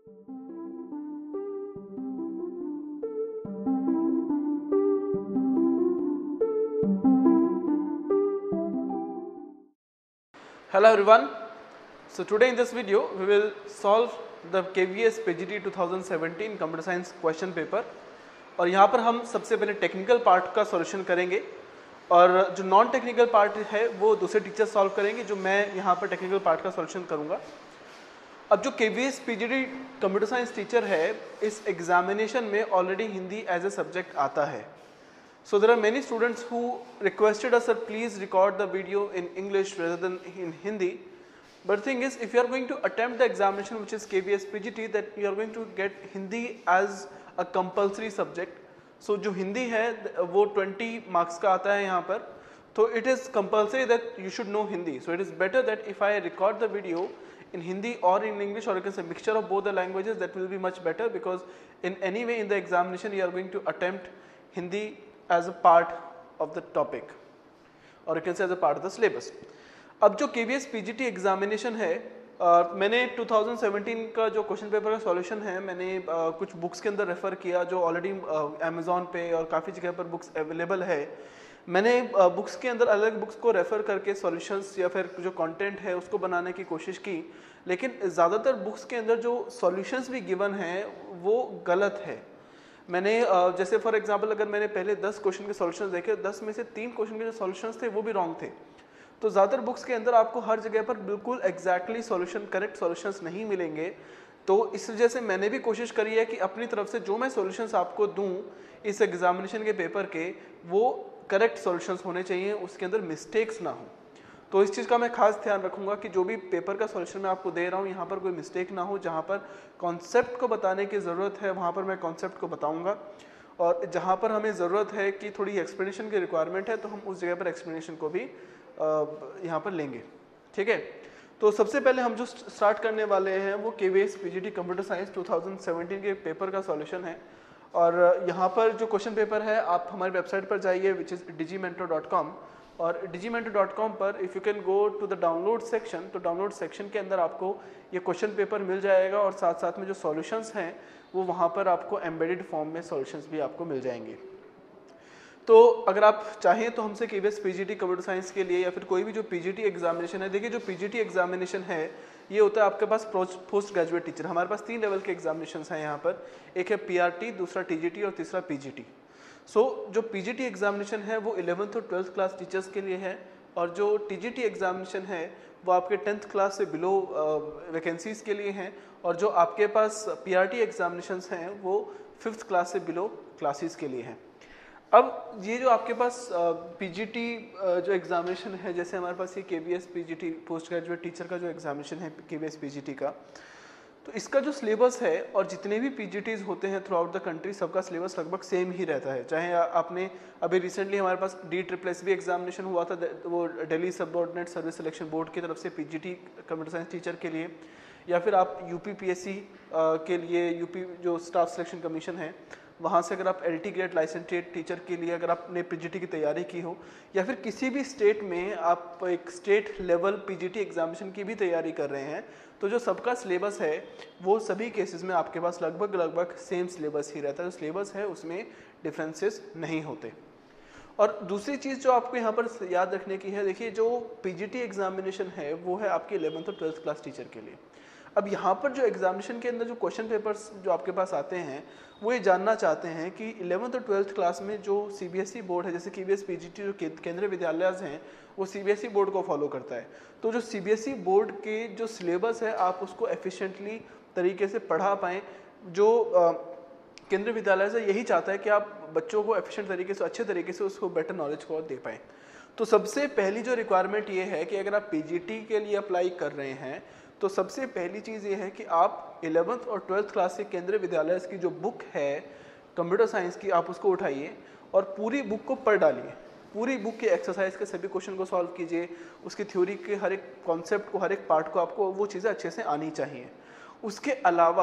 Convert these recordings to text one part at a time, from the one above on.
Hello everyone. So today in this video we will solve the KVS PGT 2017 computer science question paper और यहाँ पर हम सबसे पहले टेक्निकल पार्ट का सॉल्यूशन करेंगे और जो नॉन टेक्निकल पार्ट है वो दूसरे टीचर सॉल्व करेंगे, जो मैं यहाँ पर टेक्निकल पार्ट का सॉल्यूशन करूँगा। अब जो KVS PGT computer science teacher है, इस एग्जामिनेशन में already Hindi as a subject आता है। So there are many students who requested us, sir, please record the video in English rather than in Hindi. But the thing is, if you are going to attempt the examination which is KVS PGT, that you are going to get Hindi as a compulsory subject. So जो हिंदी है वो 20 marks का आता है यहाँ पर, तो it is compulsory that you should know Hindi. So it is better that if I record the video in Hindi or in English, or you can say mixture of both the languages, that will be much better, because in any way in the examination you are going to attempt Hindi as a part of the topic, or you can say as a part of the syllabus. अब जो KVS PGT examination है, मैंने 2017 का जो question paper का solution है मैंने कुछ बुक्स के अंदर रेफ़र किया जो ऑलरेडी अमेज़ॉन पे और काफ़ी जगह पर बुक्स अवेलेबल है। मैंने बुक्स के अंदर अलग बुक्स को रेफ़र करके सॉल्यूशंस या फिर जो कंटेंट है उसको बनाने की कोशिश की, लेकिन ज़्यादातर बुक्स के अंदर जो सॉल्यूशंस भी गिवन हैं वो गलत है। मैंने जैसे फॉर एग्जांपल अगर मैंने पहले 10 क्वेश्चन के सॉल्यूशंस देखे, 10 में से 3 क्वेश्चन के जो सॉल्यूशंस थे वो भी रॉन्ग थे। तो ज़्यादातर बुक्स के अंदर आपको हर जगह पर बिल्कुल एग्जैक्टली सॉल्यूशन, करेक्ट सॉल्यूशंस नहीं मिलेंगे। तो इस वजह से मैंने भी कोशिश करी है कि अपनी तरफ से जो मैं सॉल्यूशंस आपको दूं इस एग्जामिनेशन के पेपर के, वो करेक्ट सॉल्यूशंस होने चाहिए, उसके अंदर मिस्टेक्स ना हो। तो इस चीज़ का मैं खास ध्यान रखूंगा कि जो भी पेपर का सॉल्यूशन मैं आपको दे रहा हूँ यहाँ पर कोई मिस्टेक ना हो। जहाँ पर कॉन्सेप्ट को बताने की ज़रूरत है वहाँ पर मैं कॉन्सेप्ट को बताऊँगा, और जहाँ पर हमें ज़रूरत है कि थोड़ी एक्सप्लेनेशन की रिक्वायरमेंट है तो हम उस जगह पर एक्सप्लेनेशन को भी यहाँ पर लेंगे। ठीक है, तो सबसे पहले हम जो स्टार्ट करने वाले हैं वो KVS PGT कंप्यूटर साइंस 2017 के पेपर का सॉल्यूशन है। और यहाँ पर जो क्वेश्चन पेपर है आप हमारी वेबसाइट पर जाइए विच इज़ digimentor.com, और digimentor.com पर if you can go to the download section, तो डाउनलोड सेक्शन के अंदर आपको ये क्वेश्चन पेपर मिल जाएगा और साथ साथ में जो सॉल्यूशंस हैं वो वहाँ पर आपको एम्बेडेड फॉर्म में सॉल्यूशंस भी आपको मिल जाएंगे। तो अगर आप चाहें तो हमसे KVS PGT कंप्यूटर साइंस के लिए या फिर कोई भी जो PGT एग्जामिनेशन है, देखिए जो PGT एग्जामिनेशन है ये होता है आपके पास पोस्ट ग्रेजुएट टीचर। हमारे पास 3 लेवल के एग्जामिनेशन हैं यहाँ पर, एक है PRT, दूसरा TGT और तीसरा PGT। जो PGT एग्जामिनेशन है वो 11th और 12th क्लास टीचर्स के लिए है, और जो TGT एग्जामिनेशन है वो आपके 10th क्लास से बिलो वैकेंसीज़ के लिए हैं, और जो आपके पास PRT एग्जामिनेशंस हैं वो 5th क्लास से बिलो क्लासेस के लिए हैं। अब ये जो आपके पास PGT जो एग्जामिनेशन है, जैसे हमारे पास ये KVS PGT post graduate teacher का जो एग्जामिनेशन है KVS PGT का, तो इसका जो सिलेबस है और जितने भी PGTs होते हैं थ्रू आउट द कंट्री सबका सिलेबस लगभग सेम ही रहता है। चाहे आपने अभी रिसेंटली हमारे पास DSSS एग्जामिनेशन हुआ था, वो Delhi subordinate service selection board की तरफ से PGT कंप्यूटर साइंस टीचर के लिए, या फिर आप UPPSC के लिए यूपी जो स्टाफ सिलेक्शन कमीशन है वहाँ से अगर आप LT ग्रेड लाइसेंटेड टीचर के लिए अगर आपने PGT की तैयारी की हो, या फिर किसी भी स्टेट में आप एक स्टेट लेवल PGT एग्जामिनेशन की भी तैयारी कर रहे हैं, तो जो सबका सिलेबस है वो सभी केसेस में आपके पास लगभग सेम सिलेबस ही रहता है। जो सिलेबस है उसमें डिफरेंसेस नहीं होते। और दूसरी चीज़ जो आपको यहाँ पर याद रखने की है, देखिए जो PGT एग्जामिनेशन है वो है आपके 11th और 12th क्लास टीचर के लिए। अब यहाँ पर जो एग्जामिनेशन के अंदर जो क्वेश्चन पेपर्स जो आपके पास आते हैं वो ये जानना चाहते हैं कि 11th और 12th क्लास में जो CBSE बोर्ड है, जैसे KVS PGT जो केंद्रीय विद्यालय हैं वो CBSE बोर्ड को फॉलो करता है, तो जो CBSE बोर्ड के जो सिलेबस है आप उसको एफिशिएंटली तरीके से पढ़ा पाएँ। जो केंद्रीय विद्यालय से यही चाहता है कि आप बच्चों को एफिशिएंट तरीके से, अच्छे तरीके से उसको बेटर नॉलेज को दे पाएँ। तो सबसे पहली जो रिक्वायरमेंट ये है कि अगर आप PGT के लिए अप्लाई कर रहे हैं तो सबसे पहली चीज़ ये है कि आप 11th और 12th क्लास के केंद्रीय विद्यालय की जो बुक है कंप्यूटर साइंस की, आप उसको उठाइए और पूरी बुक को पढ़ डालिए। पूरी बुक के एक्सरसाइज के सभी क्वेश्चन को सॉल्व कीजिए, उसकी थ्योरी के हर एक कॉन्सेप्ट को, हर एक पार्ट को आपको वो चीज़ें अच्छे से आनी चाहिए। उसके अलावा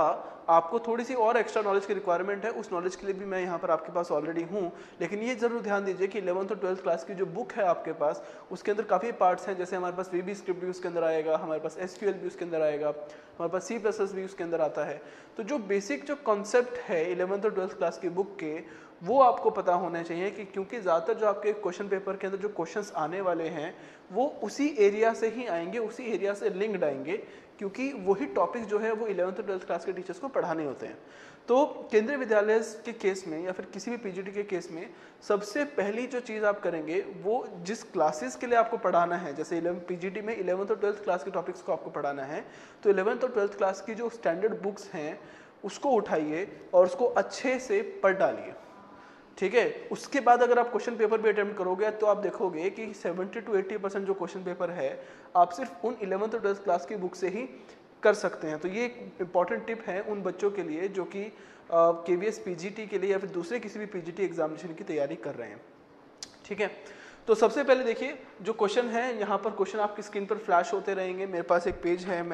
आपको थोड़ी सी और एक्स्ट्रा नॉलेज की रिक्वायरमेंट है, उस नॉलेज के लिए भी मैं यहाँ पर आपके पास ऑलरेडी हूँ। लेकिन ये जरूर ध्यान दीजिए कि 11th और 12th क्लास की जो बुक है आपके पास, उसके अंदर काफ़ी पार्ट्स हैं, जैसे हमारे पास VB स्क्रिप्ट भी उसके अंदर आएगा, हमारे पास SQL भी उसके अंदर आएगा, हमारे पास C++ भी उसके अंदर आता है। तो जो बेसिक जो कॉन्सेप्ट है 11th और 12th क्लास की बुक के, वो आपको पता होना चाहिए कि क्योंकि ज़्यादातर जो आपके क्वेश्चन पेपर के अंदर जो क्वेश्चंस आने वाले हैं वो उसी एरिया से ही आएंगे, उसी एरिया से लिंक्ड आएंगे, क्योंकि वही टॉपिक जो है वो 11th और 12th क्लास के टीचर्स को पढ़ाने होते हैं। तो केंद्रीय विद्यालय के केस में या फिर किसी भी PGT के केस में सबसे पहली जो चीज़ आप करेंगे वो जिस क्लासेस के लिए आपको पढ़ाना है, जैसे PGT में 11th और 12th क्लास के टॉपिक्स को आपको पढ़ाना है, तो 11th और 12th क्लास की जो स्टैंडर्ड बुक्स हैं उसको उठाइए और उसको अच्छे से पढ़ डालिए, ठीक है। उसके बाद अगर आप क्वेश्चन पेपर भी अटेम्प्ट करोगे तो आप देखोगे कि 70 to 80% जो क्वेश्चन पेपर है आप सिर्फ उन 11th और 12th क्लास की बुक से ही कर सकते हैं। तो ये एक इम्पॉर्टेंट टिप है उन बच्चों के लिए जो कि KVS PGT के लिए या फिर दूसरे किसी भी PGT एग्जामिनेशन की तैयारी कर रहे हैं, ठीक है। तो सबसे पहले देखिए जो क्वेश्चन है, यहाँ पर क्वेश्चन आपकी स्क्रीन पर फ्लैश होते रहेंगे। मेरे पास एक पेज है,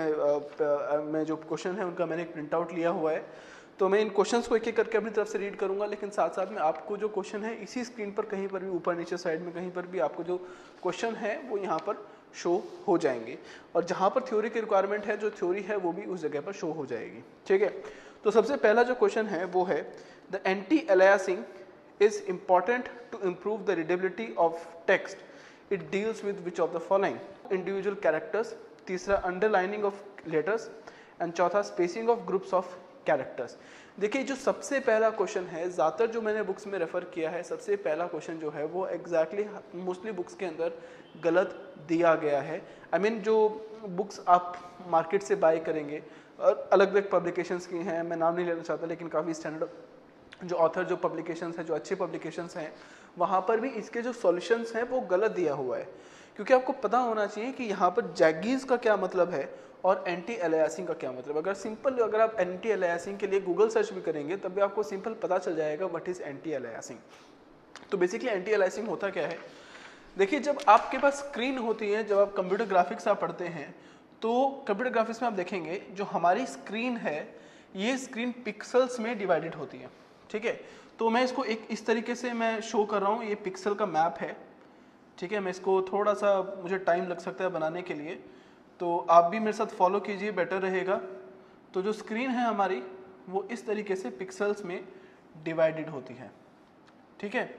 मैं जो क्वेश्चन है उनका मैंने एक प्रिंट आउट लिया हुआ है, तो मैं इन क्वेश्चंस को एक एक करके अपनी तरफ से रीड करूंगा, लेकिन साथ साथ में आपको जो क्वेश्चन है इसी स्क्रीन पर कहीं पर भी ऊपर नीचे साइड में कहीं पर भी आपको जो क्वेश्चन है वो यहाँ पर शो हो जाएंगे, और जहाँ पर थ्योरी की रिक्वायरमेंट है जो थ्योरी है वो भी उस जगह पर शो हो जाएगी, ठीक है। तो सबसे पहला जो क्वेश्चन है वो है the anti aliasing is important to improve the readability of text, it deals with which of the following, individual characters, तीसरा अंडरलाइनिंग ऑफ लेटर्स, एंड चौथा spacing of groups of characters. देखिए जो सबसे पहला क्वेश्चन है, ज़्यादातर जो मैंने बुक्स में रेफर किया है, सबसे पहला क्वेश्चन जो है वो एग्जैक्टली मोस्टली बुक्स के अंदर गलत दिया गया है। आई मीन जो बुक्स आप मार्केट से बाय करेंगे और अलग अलग पब्लिकेशंस की हैं, मैं नाम नहीं लेना चाहता, लेकिन काफ़ी स्टैंडर्ड जो ऑथर जो पब्लिकेशंस हैं, जो अच्छे पब्लिकेशंस हैं, वहाँ पर भी इसके जो सॉल्यूशंस हैं वो गलत दिया हुआ है। क्योंकि आपको पता होना चाहिए कि यहाँ पर जैगीज का क्या मतलब है और एंटी अलियासिंग का क्या मतलब। अगर आप एंटी अलियासिंग के लिए गूगल सर्च भी करेंगे तब भी आपको सिंपल पता चल जाएगा व्हाट इज एंटी अलियासिंग। तो बेसिकली एंटी अलियासिंग होता क्या है, देखिए जब आपके पास स्क्रीन होती है, जब आप कंप्यूटर ग्राफिक्स आप पढ़ते हैं, तो कंप्यूटर ग्राफिक्स में आप देखेंगे जो हमारी स्क्रीन है ये स्क्रीन पिक्सल्स में डिवाइडेड होती है, ठीक है। तो मैं इसको एक इस तरीके से मैं शो कर रहा हूँ, ये पिक्सल का मैप है, ठीक है। मैं इसको थोड़ा सा मुझे टाइम लग सकता है बनाने के लिए, तो आप भी मेरे साथ फॉलो कीजिए, बेटर रहेगा। तो जो स्क्रीन है हमारी वो इस तरीके से पिक्सल्स में डिवाइडेड होती है, ठीक है।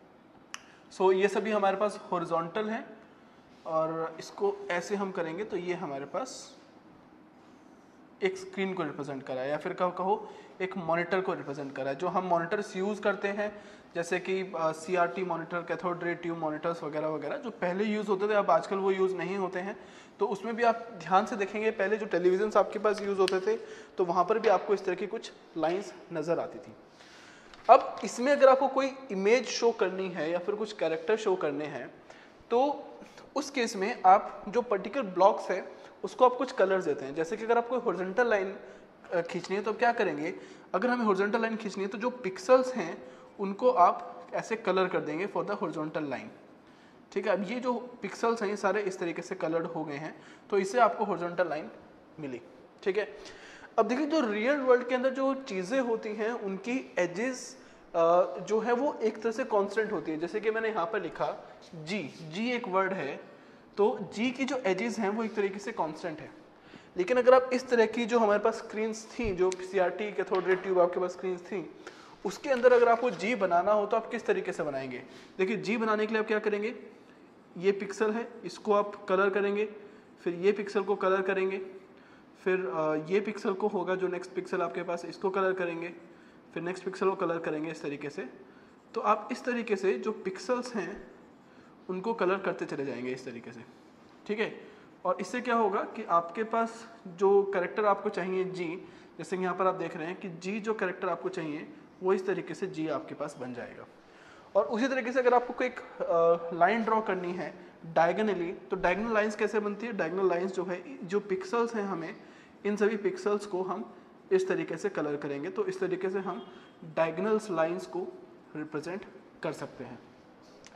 सो ये सभी हमारे पास हॉरिजॉन्टल है, और इसको ऐसे हम करेंगे तो ये हमारे पास एक स्क्रीन को रिप्रेजेंट करा है, या फिर कहो एक मॉनिटर को रिप्रेजेंट करा है। जो हम मॉनिटर्स यूज़ करते हैं जैसे कि CRT monitor, cathode ray tube monitors वगैरह वगैरह, जो पहले यूज़ होते थे, अब आजकल वो यूज़ नहीं होते हैं। तो उसमें भी आप ध्यान से देखेंगे, पहले जो टेलीविजन्स आपके पास यूज़ होते थे तो वहाँ पर भी आपको इस तरह की कुछ लाइन्स नज़र आती थी। अब इसमें अगर आपको कोई इमेज शो करनी है या फिर कुछ कैरेक्टर शो करने हैं, तो उस केस में आप जो पर्टिकुलर ब्लॉक्स है उसको आप कुछ कलर्स देते हैं। जैसे कि अगर आपको हॉरिजॉन्टल लाइन खींचनी है तो आप क्या करेंगे, अगर हमें हॉरिजॉन्टल लाइन खींचनी है तो जो पिक्सल्स हैं उनको आप ऐसे कलर कर देंगे फॉर द हॉरिजॉन्टल लाइन, ठीक है। अब ये जो पिक्सल्स हैं ये सारे इस तरीके से कलर्ड हो गए हैं, तो इससे आपको हॉरिजॉन्टल लाइन मिली, ठीक है। अब देखिए जो रियल वर्ल्ड के अंदर जो चीज़ें होती हैं उनकी एजेस जो है वो एक तरह से कांस्टेंट होती है। जैसे कि मैंने यहाँ पर लिखा जी एक वर्ड है, तो जी की जो एजेस हैं वो एक तरीके से कांस्टेंट है। लेकिन अगर आप इस तरह की जो हमारे पास स्क्रीन्स थी, जो CRT कैथोड रे ट्यूब आपके पास स्क्रीन्स थी, उसके अंदर अगर आपको जी बनाना हो तो आप किस तरीके से बनाएंगे। देखिए जी बनाने के लिए आप क्या करेंगे, ये पिक्सल है इसको आप कलर करेंगे, फिर ये पिक्सल को कलर करेंगे, फिर ये पिक्सल को होगा जो नेक्स्ट पिक्सल आपके पास, इसको कलर करेंगे, फिर नेक्स्ट पिक्सल को कलर करेंगे, इस तरीके से। तो आप इस तरीके से जो पिक्सल्स हैं उनको कलर करते चले जाएंगे इस तरीके से, ठीक है। और इससे क्या होगा कि आपके पास जो कैरेक्टर आपको चाहिए जी, जैसे कि यहाँ पर आप देख रहे हैं कि जी जो कैरेक्टर आपको चाहिए वो इस तरीके से जी आपके पास बन जाएगा। और उसी तरीके से अगर आपको कोई एक लाइन ड्रॉ करनी है डायगनली, तो डायगनल लाइंस कैसे बनती है, डायगनल लाइंस जो है, जो पिक्सल्स हैं हमें इन सभी पिक्सल्स को हम इस तरीके से कलर करेंगे, तो इस तरीके से हम डायगनल लाइंस को रिप्रेजेंट कर सकते हैं,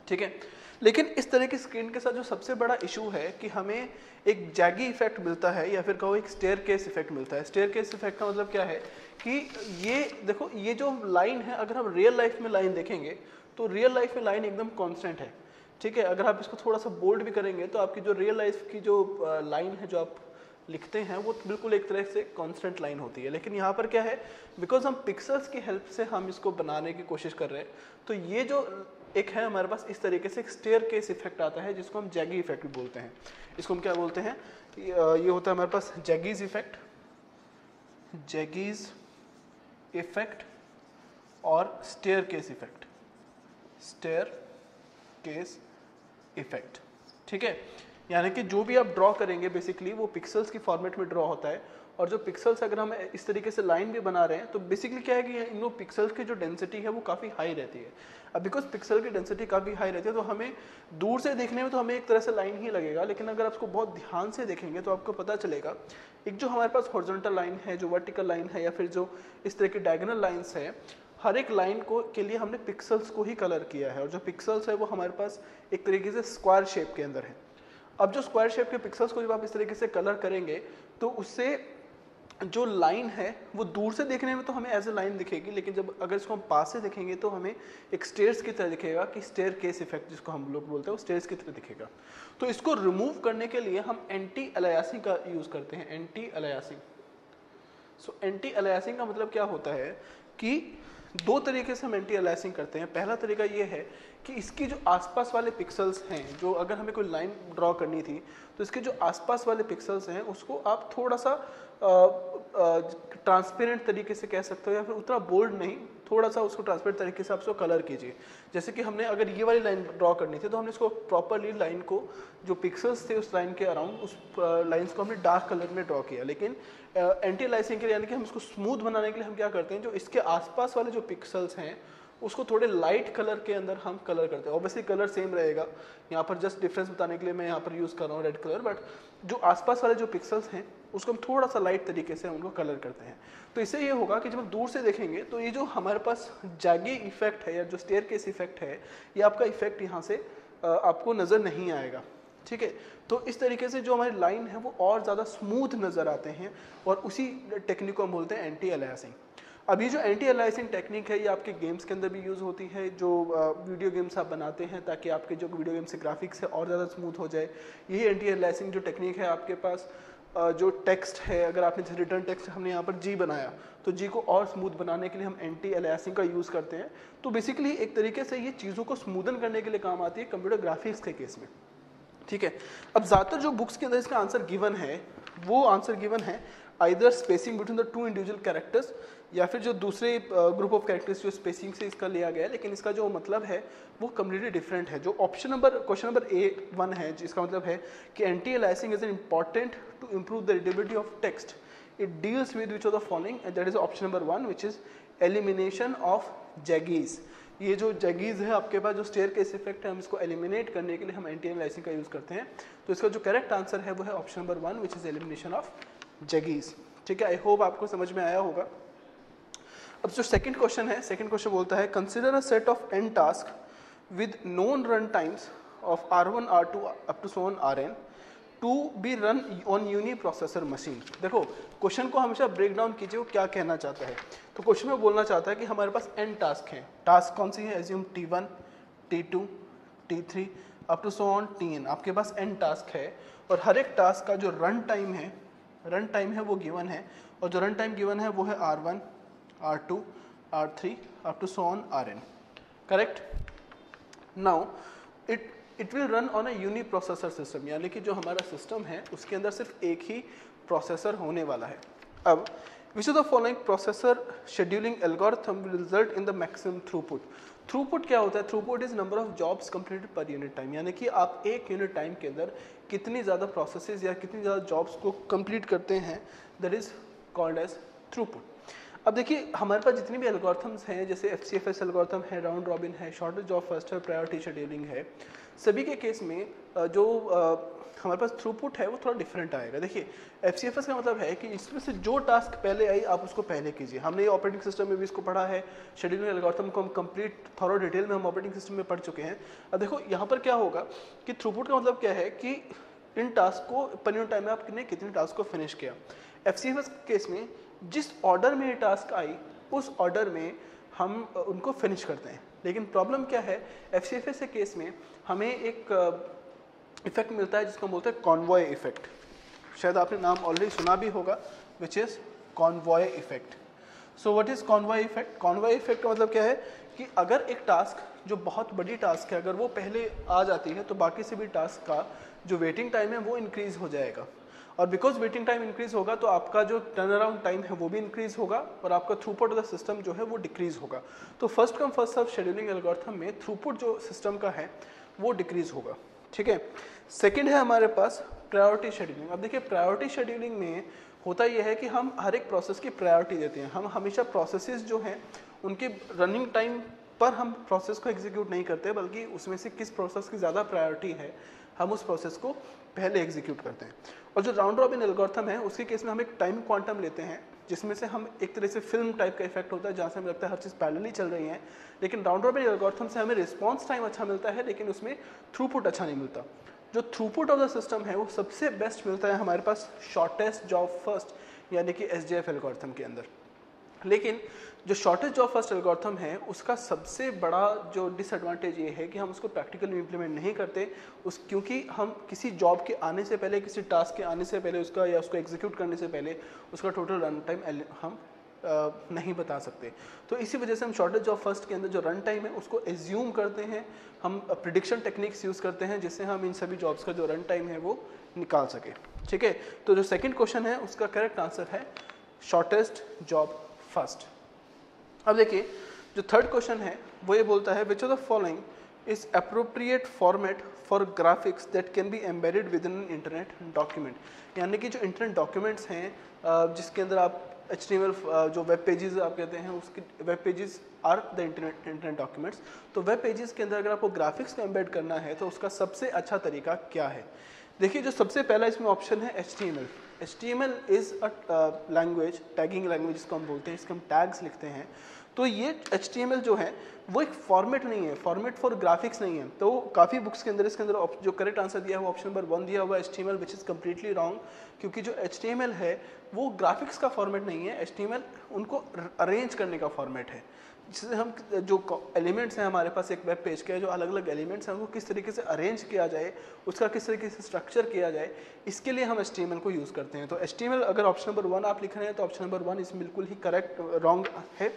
ठीक है। लेकिन इस तरह की स्क्रीन के साथ जो सबसे बड़ा इशू है कि हमें एक जैगी इफेक्ट मिलता है या फिर कहो एक स्टेयर केस इफेक्ट मिलता है। स्टेयर केस इफेक्ट का मतलब क्या है कि ये देखो, ये जो लाइन है, अगर हम रियल लाइफ में लाइन देखेंगे तो रियल लाइफ में लाइन एकदम कांस्टेंट है, ठीक है। अगर आप इसको थोड़ा सा बोल्ड भी करेंगे तो आपकी जो रियल लाइफ की जो लाइन है जो आप लिखते हैं वो बिल्कुल एक तरह से कांस्टेंट लाइन होती है। लेकिन यहाँ पर क्या है, बिकॉज हम पिक्सेल्स की हेल्प से हम इसको बनाने की कोशिश कर रहे हैं, तो ये जो एक है हमारे पास इस तरीके से एक स्टेयर केस इफेक्ट आता है जिसको हम जैगी इफेक्ट भी बोलते हैं। इसको हम क्या बोलते हैं, ये होता है हमारे पास जैगीज इफेक्ट, जैगीज इफेक्ट और staircase effect, staircase effect, ठीक है। यानी कि जो भी आप ड्रॉ करेंगे बेसिकली वो पिक्सेल्स की फॉर्मेट में ड्रॉ होता है, और जो पिक्सेल्स अगर हम इस तरीके से लाइन भी बना रहे हैं तो बेसिकली क्या है कि इन लोग पिक्सेल्स की जो डेंसिटी है वो काफ़ी हाई रहती है। अब बिकॉज पिक्सल की डेंसिटी काफ़ी हाई रहती है तो हमें दूर से देखने में तो हमें एक तरह से लाइन ही लगेगा, लेकिन अगर आप उसको बहुत ध्यान से देखेंगे तो आपको पता चलेगा एक जो हमारे पास हॉरिजॉन्टल लाइन है, जो वर्टिकल लाइन है, या फिर जो इस तरह की डायगोनल लाइन्स है, हर एक लाइन को के लिए हमने पिक्सल्स को ही कलर किया है, और जो पिक्सल्स है वो हमारे पास एक तरीके से स्क्वायर शेप के अंदर है। अब जो स्क्वायर शेप के पिक्सल्स को जब आप इस तरीके से कलर करेंगे तो उससे जो लाइन है वो दूर से देखने में तो हमें एज ए लाइन दिखेगी, लेकिन जब अगर इसको हम पास से देखेंगे तो हमें एक स्टेयर्स की तरह दिखेगा, कि स्टेयर केस इफेक्ट जिसको हम लोग बोलते हैं वो स्टेयर्स की तरह दिखेगा। तो इसको रिमूव करने के लिए हम एंटी अलायासिंग का यूज़ करते हैं, एंटी अलायासिंग। सो एंटी अलायासिंग का मतलब क्या होता है कि दो तरीके से हम एंटी अलायासिंग करते हैं। पहला तरीका ये है कि इसकी जो आसपास वाले पिक्सल्स हैं, जो अगर हमें कोई लाइन ड्रॉ करनी थी तो इसके जो आसपास वाले पिक्सल्स हैं उसको आप थोड़ा सा ट्रांसपेरेंट तरीके से कह सकते हो, या फिर उतना बोल्ड नहीं, थोड़ा सा उसको ट्रांसपेरेंट तरीके से आप उसको कलर कीजिए। जैसे कि हमने अगर ये वाली लाइन ड्रॉ करनी थी तो हमने इसको प्रॉपरली लाइन को, जो पिक्सल्स थे उस लाइन के अराउंड, उस लाइन्स को हमने डार्क कलर में ड्रॉ किया। लेकिन एंटी अलायासिंग के लिए, यानी कि हम इसको स्मूथ बनाने के लिए हम क्या करते हैं, जो इसके आसपास वाले जो पिक्सल्स हैं उसको थोड़े लाइट कलर के अंदर हम कलर करते हैं। ऑब्वियसली कलर सेम रहेगा, यहाँ पर जस्ट डिफरेंस बताने के लिए मैं यहाँ पर यूज़ कर रहा हूँ रेड कलर, बट जो आसपास वाले जो पिक्सल्स हैं उसको हम थोड़ा सा लाइट तरीके से उनको कलर करते हैं। तो इससे ये होगा कि जब हम दूर से देखेंगे तो ये जो हमारे पास जैगी इफेक्ट है या जो स्टेयर केस इफेक्ट है, ये आपका इफेक्ट यहाँ से आपको नज़र नहीं आएगा, ठीक है। तो इस तरीके से जो हमारी लाइन है वो और ज़्यादा स्मूथ नज़र आते हैं, और उसी टेक्निक को हम बोलते हैं एंटी अलायासिंग। अब ये जो एंटी अलायासिंग टेक्निक है ये आपके गेम्स के अंदर भी यूज़ होती है, जो वीडियो गेम्स आप बनाते हैं ताकि आपके जो वीडियो गेम्स के ग्राफिक्स है और ज़्यादा स्मूथ हो जाए। यही एंटी अलायासिंग जो टेक्निक है आपके पास जो टेक्स्ट है, अगर आपने जैसे रिटर्न टेक्स्ट हमने यहाँ पर जी बनाया तो जी को और स्मूथ बनाने के लिए हम एंटी अलायासिंग का यूज़ करते हैं। तो बेसिकली एक तरीके से ये चीज़ों को स्मूदन करने के लिए काम आती है कंप्यूटर ग्राफिक्स के केस में, ठीक है। अब ज़्यादातर जो बुक्स के अंदर इसका आंसर गिवन है वो आंसर गिवन है either spacing between the two individual characters, या फिर जो दूसरे ग्रुप ऑफ कैरेक्टर्स जो स्पेसिंग से इसका लिया गया है, लेकिन इसका जो मतलब है वो कम्प्लीटली डिफरेंट है। जो option number question number A1 है जिसका मतलब है कि anti aliasing is important to improve the readability of text, it deals with which of the following, and that is option number 1 which is elimination of jaggies. ये जो जैगीज है आपके पास, जो स्टेयर केस इफेक्ट है, हम इसको एलिमिनेट करने के लिए हम एंटी अलायासिंग का यूज़ करते हैं। तो इसका जो करेक्ट आंसर है वो है option number 1 which is elimination of jaggies, ठीक है। आई होप आपको समझ में आया होगा। अब जो सेकंड क्वेश्चन है, सेकंड क्वेश्चन बोलता है consider a set of n task with known run times of R1 R2 up to so on Rn to be run on uniprocessor machine. देखो क्वेश्चन को हमेशा ब्रेक डाउन कीजिए, वो क्या कहना चाहता है। तो क्वेश्चन में बोलना चाहता है कि हमारे पास n टास्क हैं। टास्क कौन सी है, assume T1 T2 T3 up to so on Tn। आपके पास n टास्क है और हर एक टास्क का जो रन टाइम है वो गिवन है, और जो रन टाइम गिवन है वो है R1 R2 R3 up to so on Rn, correct? Now it will run on a uniprocessor system, यानी कि जो हमारा सिस्टम है उसके अंदर सिर्फ एक ही प्रोसेसर होने वाला है। अब which of the following processor scheduling algorithm will result in the maximum throughput? Throughput क्या होता है, throughput is number of jobs completed per unit time, यानी कि आप एक यूनिट टाइम के अंदर कितनी ज़्यादा प्रोसेसेस या कितनी ज़्यादा जॉब्स को कंप्लीट करते हैं, that is called as throughput. अब देखिए हमारे पास जितनी भी एल्गोरिथम्स हैं, जैसे FCFS एल्गोरिथम है, राउंड रॉबिन है, शॉर्टेज जॉब फर्स्ट है, प्रायोरिटी शेड्यूलिंग है, सभी के केस में जो हमारे पास थ्रूपुट है वो थोड़ा डिफरेंट आएगा। देखिए FCFS का मतलब है कि इसमें से जो टास्क पहले आई आप उसको पहले कीजिए। हमने ये ऑपरेटिंग सिस्टम में भी इसको पढ़ा है, शेड्यूलिंग एल्गोरिथम को हम कंप्लीट थॉरो डिटेल में हम ऑपरेटिंग सिस्टम में पढ़ चुके हैं। अब देखो यहाँ पर क्या होगा कि थ्रूपुट का मतलब क्या है कि इन टास्क को पर टाइम में आपने कितने टास्क को फिनिश किया। FCFS केस में जिस ऑर्डर में ये टास्क आई उस ऑर्डर में हम उनको फिनिश करते हैं। लेकिन प्रॉब्लम क्या है, FCFS के केस में हमें एक इफेक्ट मिलता है जिसको हम बोलते हैं कॉन्वॉय इफेक्ट। शायद आपने नाम ऑलरेडी सुना भी होगा, which is convoy effect. So what is convoy effect? Convoy effect का मतलब क्या है कि अगर एक टास्क जो बहुत बड़ी टास्क है अगर वो पहले आ जाती है तो बाकी से भी टास्क का जो वेटिंग टाइम है वो इंक्रीज़ हो जाएगा, और बिकॉज वेटिंग टाइम इंक्रीज होगा तो आपका जो टर्न अराउंड टाइम है वो भी इंक्रीज होगा और आपका थ्रूपुट ऑफ द सिस्टम जो है वो डिक्रीज होगा। तो first come first serve scheduling algorithm में थ्रूपुट जो सिस्टम का है वो डिक्रीज होगा। ठीक है, सेकंड है हमारे पास प्रायोरिटी शेड्यूलिंग। अब देखिए प्रायोरिटी शेड्यूलिंग में होता यह है कि हम हर एक प्रोसेस की प्रायोरिटी देते हैं। हम हमेशा प्रोसेसेस जो हैं उनके रनिंग टाइम पर हम प्रोसेस को एग्जीक्यूट नहीं करते, बल्कि उसमें से किस प्रोसेस की ज़्यादा प्रायोरिटी है हम उस प्रोसेस को पहले एग्जीक्यूट करते हैं। और जो राउंड रॉबिन एल्गोरिथम है उसके केस में हम एक टाइम क्वांटम लेते हैं जिसमें से हम एक तरह से फिल्म टाइप का इफेक्ट होता है जहाँ से हमें लगता है हर चीज़ पैरेलली चल रही है। लेकिन राउंड रॉबिन एल्गोरिथम से हमें रिस्पॉन्स टाइम अच्छा मिलता है लेकिन उसमें थ्रूपुट अच्छा नहीं मिलता। जो थ्रूपुट ऑफ द सिस्टम है वो सबसे बेस्ट मिलता है हमारे पास शॉर्टेस्ट जॉब फर्स्ट यानी कि SJF एल्गोरिथम के अंदर। लेकिन जो शॉर्टेज जॉब फर्स्ट एल्गोरिथम है उसका सबसे बड़ा जो डिसएडवांटेज ये है कि हम उसको प्रैक्टिकली इम्प्लीमेंट नहीं करते क्योंकि हम किसी जॉब के आने से पहले, किसी टास्क के आने से पहले उसका या उसको एग्जीक्यूट करने से पहले उसका टोटल रन टाइम हम नहीं बता सकते। तो इसी वजह से हम शॉर्टेज जॉब फर्स्ट के अंदर जो रन टाइम है उसको एज्यूम करते हैं, हम प्रिडिक्शन टेक्निक्स यूज़ करते हैं जिससे हम इन सभी जॉब्स का जो रन टाइम है वो निकाल सके। ठीक है, तो जो सेकेंड क्वेश्चन है उसका करेक्ट आंसर है शॉर्टेस्ट जॉब फर्स्ट। अब देखिए जो थर्ड क्वेश्चन है वो ये बोलता है which of the following is appropriate format for graphics that can be embedded within internet document. यानी कि जो इंटरनेट डॉक्यूमेंट्स हैं जिसके अंदर आप HTML जो वेब पेजेस आप कहते हैं उसके web pages are the internet documents. तो वेब पेजेस के अंदर अगर आपको ग्राफिक्स को एम्बेड करना है तो उसका सबसे अच्छा तरीका क्या है? देखिए जो सबसे पहला इसमें ऑप्शन है HTML। HTML is a language, tagging language जिसको हम बोलते हैं, इसके हम टैग्स लिखते हैं। तो ये HTML जो है वो एक फॉर्मेट नहीं है, फॉर्मेट फॉर ग्राफिक्स नहीं है। तो काफ़ी बुक्स के अंदर इसके अंदर जो करेक्ट आंसर दिया है वो ऑप्शन नंबर 1 दिया हुआ है HTML, which is completely wrong, क्योंकि जो HTML है वो ग्राफिक्स का फॉर्मेट नहीं है। HTML उनको अरेंज करने का फॉर्मेट है, जिससे हम जो एलिमेंट्स हैं हमारे पास एक वेब पेज के जो अलग अलग एलिमेंट्स हैं उनको किस तरीके से अरेंज किया जाए, उसका किस तरीके से स्ट्रक्चर किया जाए, इसके लिए हम HTML को यूज़ करते हैं। तो HTML अगर ऑप्शन नंबर 1 आप लिख रहे हैं तो ऑप्शन नंबर 1 इसमें बिल्कुल ही करेक्ट रॉन्ग है।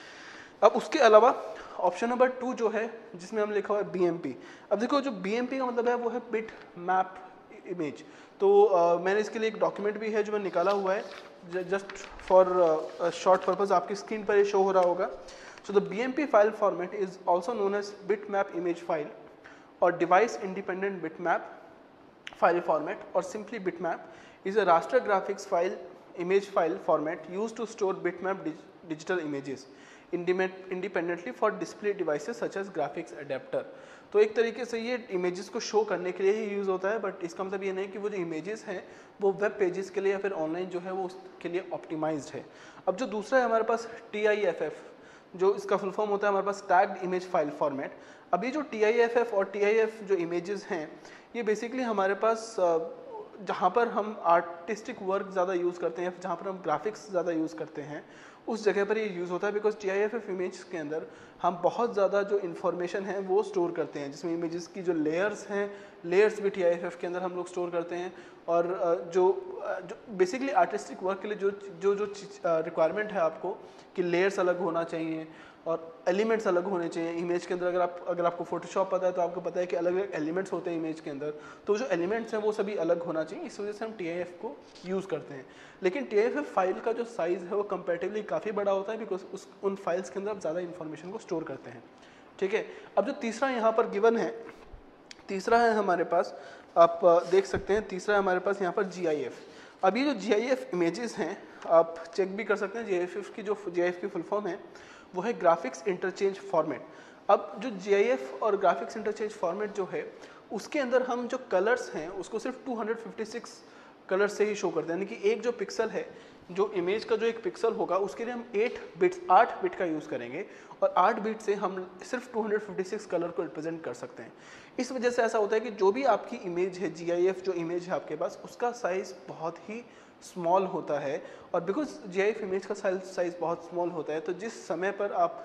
अब उसके अलावा ऑप्शन नंबर 2 जो है जिसमें हम लिखा हुआ है BMP। अब देखो जो BMP का मतलब है वो है बिट मैप इमेज। तो मैंने इसके लिए एक डॉक्यूमेंट भी है जो मैं निकाला हुआ है जस्ट फॉर शॉर्ट पर्पज, आपकी स्क्रीन पर ये शो हो रहा होगा। So the BMP file format is also known as bitmap image file or device independent bitmap file format, or simply bitmap is a raster graphics file image file format used to store bitmap digital images independently for display devices such as graphics adapter। तो एक तरीके से ये images को show करने के लिए ही use होता है, बट इसका मतलब ये नहीं कि वो जो इमेजेस हैं वो वेब पेजेस के लिए या फिर ऑनलाइन जो है वो उसके लिए ऑप्टिमाइज्ड है। अब जो दूसरा है हमारे पास TIFF, जो इसका फुल फॉर्म होता है हमारे पास टैग्ड इमेज फाइल फॉर्मेट। अब ये जो TIFF और TIF जो इमेजेस हैं ये बेसिकली हमारे पास जहाँ पर हम आर्टिस्टिक वर्क ज़्यादा यूज़ करते हैं, जहाँ पर हम ग्राफिक्स ज़्यादा यूज़ करते हैं उस जगह पर ये यूज़ होता है। बिकॉज TIFF इमेज के अंदर हम बहुत ज़्यादा जो इन्फॉर्मेशन है वो स्टोर करते हैं, जिसमें इमेजेस की जो लेयर्स हैं, लेयर्स भी TIFF के अंदर हम लोग स्टोर करते हैं। और जो बेसिकली आर्टिस्टिक वर्क के लिए जो रिक्वायरमेंट है आपको कि लेयर्स अलग होना चाहिए और एलिमेंट्स अलग होने चाहिए इमेज के अंदर। अगर आपको फोटोशॉप पता है तो आपको पता है कि अलग अलग एलिमेंट्स होते हैं इमेज के अंदर, तो जो एलिमेंट्स हैं वो सभी अलग होना चाहिए, इस वजह से हम TIF को यूज़ करते हैं। लेकिन TIFF फाइल का जो साइज़ है वो कंपैरेटिवली काफ़ी बड़ा होता है बिकॉज उन फाइल्स के अंदर आप ज़्यादा इन्फॉर्मेशन को स्टोर करते हैं। ठीक है, अब जो तीसरा यहाँ पर गिवन है, तीसरा है हमारे पास, आप देख सकते हैं तीसरा है हमारे पास यहाँ पर GIF। अब ये जो GIF इमेजेस हैं आप चेक भी कर सकते हैं। GIF की फुल फॉर्म है वो है ग्राफिक्स इंटरचेंज फॉर्मेट। अब जो GIF और ग्राफिक्स इंटरचेंज फॉर्मेट जो है उसके अंदर हम जो कलर्स हैं उसको सिर्फ 256 कलर से ही शो करते हैं, यानी कि एक जो पिक्सल है, जो इमेज का जो एक पिक्सल होगा उसके लिए हम 8 बिट का यूज़ करेंगे और 8 बिट से हम सिर्फ 256 कलर को रिप्रेजेंट कर सकते हैं। इस वजह से ऐसा होता है कि जो भी आपकी इमेज है, GIF जो इमेज है आपके पास, उसका साइज़ बहुत ही स्मॉल होता है। और बिकॉज GIF इमेज का साइज़ बहुत स्मॉल होता है, तो जिस समय पर आप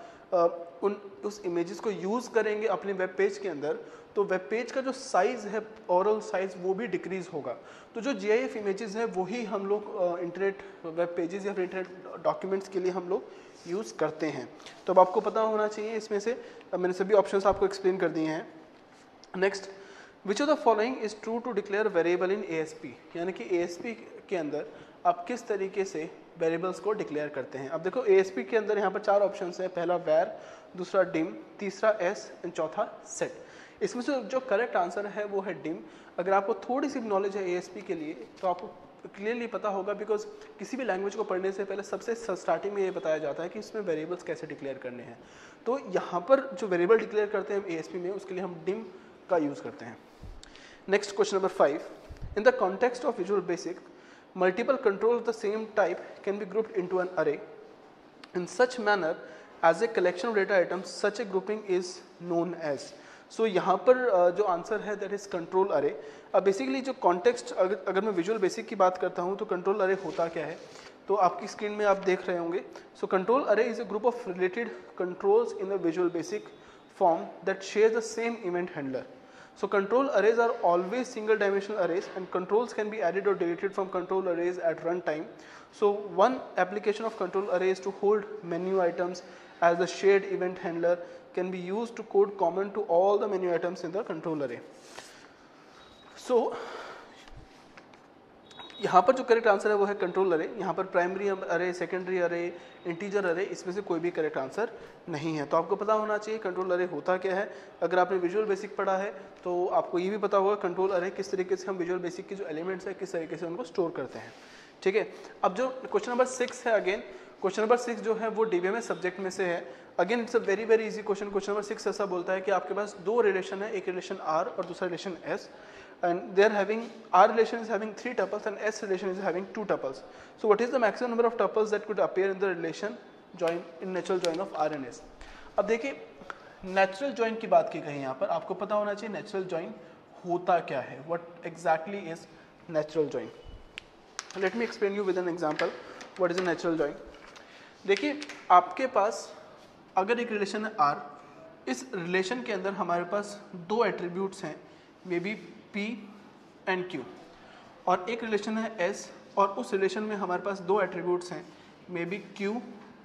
उस इमेजेस को यूज़ करेंगे अपने वेब पेज के अंदर, तो वेब पेज का जो साइज़ है, ओवरऑल साइज़, वो भी डिक्रीज़ होगा। तो जो GIF इमेजेस है वही हम लोग इंटरनेट वेब पेजेस या फिर इंटरनेट डॉक्यूमेंट्स के लिए हम लोग यूज़ करते हैं। तो अब आपको पता होना चाहिए इसमें से, मैंने सभी ऑप्शंस आपको एक्सप्लेन कर दिए हैं। Next, which of the following is true to declare variable in ASP, यानी कि ASP के अंदर आप किस तरीके से वेरिएबल्स को डिक्लेयर करते हैं। अब देखो ASP के अंदर यहाँ पर 4 ऑप्शंस हैं, पहला var, दूसरा dim, तीसरा s एंड चौथा set। इसमें से जो करेक्ट आंसर है वो है dim। अगर आपको थोड़ी सी नॉलेज है ASP के लिए तो आपको क्लियरली पता होगा, बिकॉज किसी भी लैंग्वेज को पढ़ने से पहले सबसे स्टार्टिंग में ये बताया जाता है कि इसमें वेरिएबल्स कैसे डिक्लेयर करने हैं। तो यहाँ पर जो वेरिएबल डिक्लेयर करते हैं ASP में, उसके लिए हम dim का यूज़ करते हैं। Next, question number 5, in the context of visual basic, multiple controls of the same type can be grouped into an array in such manner as a collection of data items. Such a grouping is known as. So यहाँ पर जो answer है that is control array. अब basically जो context, अगर मैं visual basic की बात करता हूँ तो कंट्रोल अरे होता क्या है, तो आपकी स्क्रीन में आप देख रहे होंगे। So control array is a group of related controls in the visual basic form that shares the same event handler. So control arrays are always single dimensional arrays, and controls can be added or deleted from control arrays at runtime. So one application of control array is to hold menu items as the shared event handler can be used to code common to all the menu items in the control array. So यहाँ पर जो correct answer है वो है control अरे। यहाँ पर primary अरे, सेकेंडरी अरे, इंटीजर अरे, इसमें से कोई भी करेक्ट आंसर नहीं है। तो आपको पता होना चाहिए कंट्रोल अरे होता क्या है। अगर आपने विजुअल बेसिक पढ़ा है तो आपको ये भी पता होगा कंट्रोल अरे किस तरीके से हम विजुअल बेसिक के जो एलिमेंट्स है किस तरीके से उनको स्टोर करते हैं। ठीक है, अब जो क्वेश्चन नंबर 6 है, अगेन क्वेश्चन नंबर 6 जो है वो DBMS सब्जेक्ट में से है। Again it's a very very easy question. Question number 6 ऐसा बोलता है कि आपके पास 2 रिलेशन है, एक रिलेशन R और दूसरा relation S, and they are having, R relation is having 3 tuples and S relation is having 2 tuples. So what is the maximum number of tuples that could appear in the relation join in natural join of R and S? अब देखिए natural join की बात की गई है यहाँ पर, आपको पता होना चाहिए नेचुरल जॉइन होता क्या है, what exactly is natural join. Let me explain you with an example what is a natural join. देखिए आपके पास अगर एक रिलेशन है R, इस रिलेशन के अंदर हमारे पास 2 एट्रीब्यूट्स हैं, may be P and Q, और एक रिलेशन है S और उस रिलेशन में हमारे पास 2 एट्रीब्यूट्स हैं, may be Q